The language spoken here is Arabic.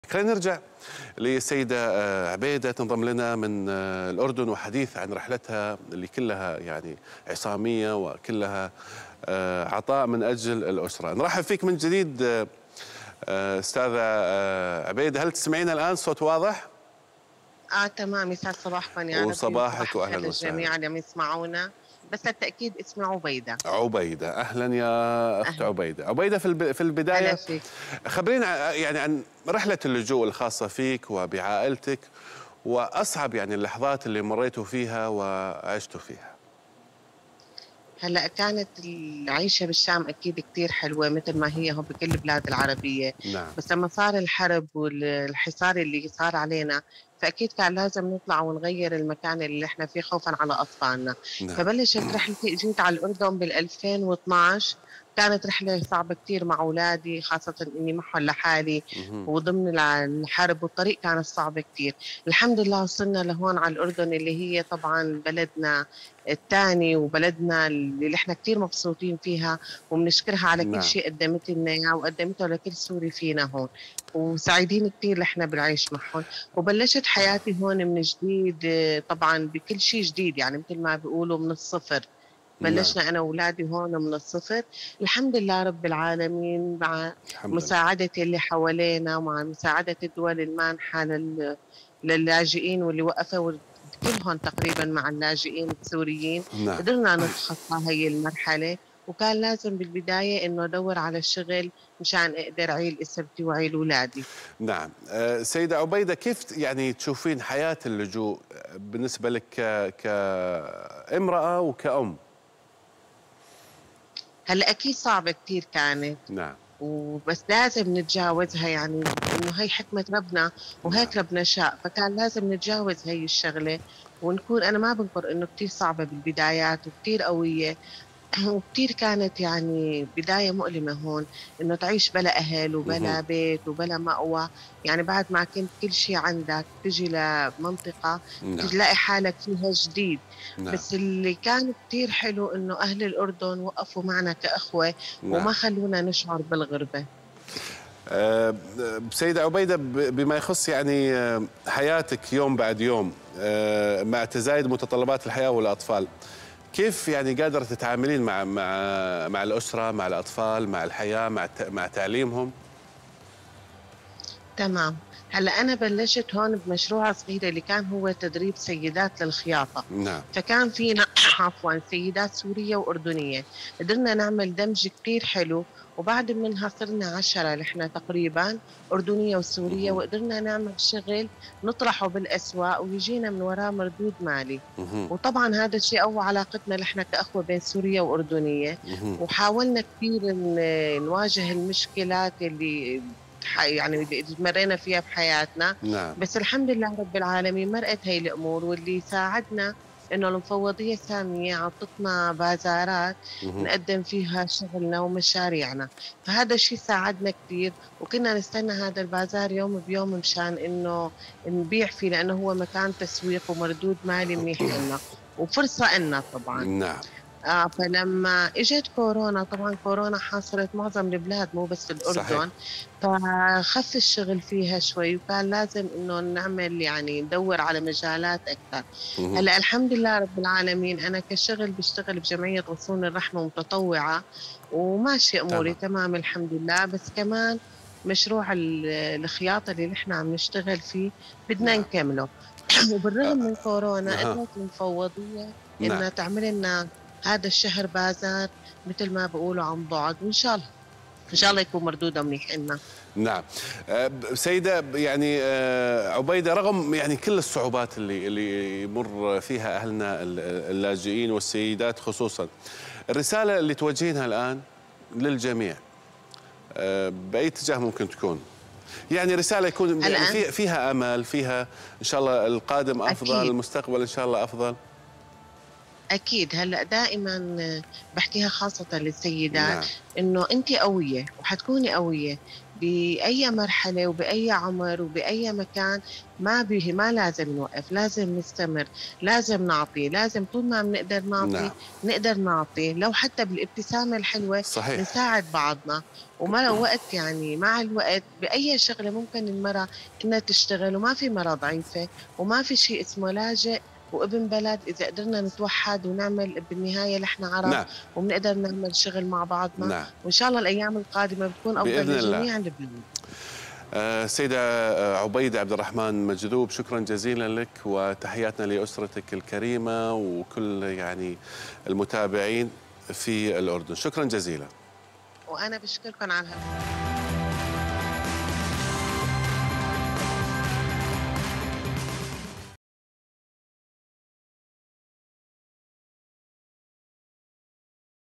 خلينا نرجع للسيدة عبيدة تنضم لنا من الأردن وحديث عن رحلتها اللي كلها يعني عصامية وكلها عطاء من أجل الأسرة. نرحب فيك من جديد أستاذة عبيدة. هل تسمعينا الآن؟ صوت واضح؟ تمام. يسعد صباحكم يا ربي وصباحك وصباح الخير وأهلا وسهلا. للجميع اللي عم يسمعونا. بس للتأكيد اسمي عبيدة. عبيدة، أهلا يا أخت أهلا. عبيدة. عبيدة في هلا البداية فيك. خبرينا يعني عن رحلة اللجوء الخاصة فيك وبعائلتك، وأصعب يعني اللحظات اللي مريتوا فيها وعشتوا فيها. هلا كانت العيشة بالشام أكيد كتير حلوة مثل ما هي هو بكل البلاد العربية. نعم. بس لما صار الحرب والحصار اللي صار علينا فأكيد كان لازم نطلع ونغير المكان اللي احنا فيه خوفا على أطفالنا. نعم. فبلشت رحلتي، جيت على الأردن بال 2012. كانت رحلة صعبة كتير مع أولادي، خاصة إني معهم لحالي مهم. وضمن الحرب، والطريق كانت صعبة كتير. الحمد لله وصلنا لهون على الأردن اللي هي طبعا بلدنا الثاني وبلدنا اللي احنا كتير مبسوطين فيها، وبنشكرها على كل نعم. شيء قدمت لنا اياه وقدمته لكل سوري فينا هون، وسعيدين كتير احنا بالعيش معهم. وبلشت حياتي هون من جديد، طبعا بكل شيء جديد، يعني مثل ما بيقولوا من الصفر. نعم. بلشنا أنا وأولادي هون من الصفر. الحمد لله رب العالمين، مع الحمد لله. مساعدة اللي حوالينا ومع مساعدة الدول المانحة للاجئين واللي وقفوا كلهم تقريبا مع اللاجئين السوريين. نعم. قدرنا نتخطى هي المرحلة. وكان لازم بالبداية إنه أدور على شغل مشان أقدر أعيل أسرتي وأعيل أولادي. نعم. سيدة عبيدة، كيف يعني تشوفين حياة اللجوء بالنسبة لك كامرأة وكأم؟ هلا أكيد صعبة كتير كانت، نعم. وبس لازم نتجاوزها، يعني إنه هي حكمة ربنا نعم. وهيك ربنا شاء، فكان لازم نتجاوز هي الشغلة ونكون. أنا ما بنكر إنه كتير صعبة بالبدايات وكتير قوية. وكتير كانت يعني بداية مؤلمة هون، إنه تعيش بلا أهل مهم. وبلا بيت وبلا مأوى. يعني بعد ما كنت كل شي عندك تجي لمنطقة نعم. تلاقي حالك فيها جديد. نعم. بس اللي كان كتير حلو إنه أهل الأردن وقفوا معنا كأخوة نعم. وما خلونا نشعر بالغربة. سيدة عبيدة، بما يخص يعني حياتك يوم بعد يوم مع تزايد متطلبات الحياة والأطفال، كيف يعني قادرة تتعاملين مع الأسرة، مع الأطفال، مع الحياة، مع تعليمهم؟ تمام. هلا أنا بلشت هون بمشروع صغير اللي كان هو تدريب سيدات للخياطة. نعم. فكان فينا عفوا سيدات سورية وأردنية. قدرنا نعمل دمج كتير حلو، وبعد منها صرنا 10 نحن تقريبا، أردنية وسورية، مهم. وقدرنا نعمل شغل نطرحه بالأسواق ويجينا من وراه مردود مالي. مهم. وطبعا هذا الشيء قوى علاقتنا نحن كأخوة بين سوريا وأردنية. مهم. وحاولنا كثير نواجه المشكلات اللي يعني اللي مرينا فيها بحياتنا. نعم. بس الحمد لله رب العالمين مرقت هي الأمور، واللي ساعدنا إنه المفوضية السامية عطتنا بازارات مهم. نقدم فيها شغلنا ومشاريعنا. فهذا الشيء ساعدنا كثير، وكنا نستنى هذا البازار يوم بيوم مشان إنه نبيع فيه، لأنه هو مكان تسويق ومردود مالي منيح إلنا وفرصة إلنا طبعا. نعم. فلما اجت كورونا، طبعا كورونا حاصرت معظم البلاد مو بس صحيح. الأردن، فخف الشغل فيها شوي، وكان لازم إنه نعمل يعني ندور على مجالات أكثر. مهم. هلا الحمد لله رب العالمين أنا كشغل بشتغل بجمعية غصون الرحمة متطوعة، وماشي أموري تمام. تمام الحمد لله. بس كمان مشروع الخياطة اللي نحن عم نشتغل فيه بدنا نعم. نكمله. وبالرغم من كورونا نعم. قدرت المفوضية نعم. إنها تعمل لنا هذا الشهر بازار مثل ما بيقولوا عن بعد، وإن شاء الله إن شاء الله يكون مردوده منيح لنا. نعم. سيدة يعني عبيدة، رغم يعني كل الصعوبات اللي يمر فيها أهلنا اللاجئين والسيدات خصوصا، الرسالة اللي توجهينها الآن للجميع بأي اتجاه ممكن تكون؟ يعني رسالة يكون يعني الآن فيها أمل، فيها إن شاء الله القادم أفضل، أكيد المستقبل إن شاء الله أفضل. أكيد. هلأ دائما باحكيها خاصة للسيدات نعم. إنه أنتِ قوية وحتكوني قوية بأي مرحلة وبأي عمر وبأي مكان. ما لازم نوقف، لازم نستمر، لازم نعطي، لازم طول ما بنقدر نعطي نعم. نقدر نعطي، لو حتى بالابتسامة الحلوة صحيح. نساعد بعضنا. ومع وقت يعني مع الوقت بأي شغلة ممكن المرأة إنها تشتغل، وما في مرأة ضعيفة وما في شيء اسمه لاجئ وابن بلد. إذا قدرنا نتوحد ونعمل بالنهاية نحن عرب نعم. وبنقدر نعمل شغل مع بعضنا، نعم وإن شاء الله الأيام القادمة بتكون أفضل بإذن الله. لجميع البلاد. سيدة عبيدة عبد الرحمن مجذوب، شكرا جزيلا لك وتحياتنا لأسرتك الكريمة وكل يعني المتابعين في الأردن، شكرا جزيلا. وأنا بشكركم على هذا.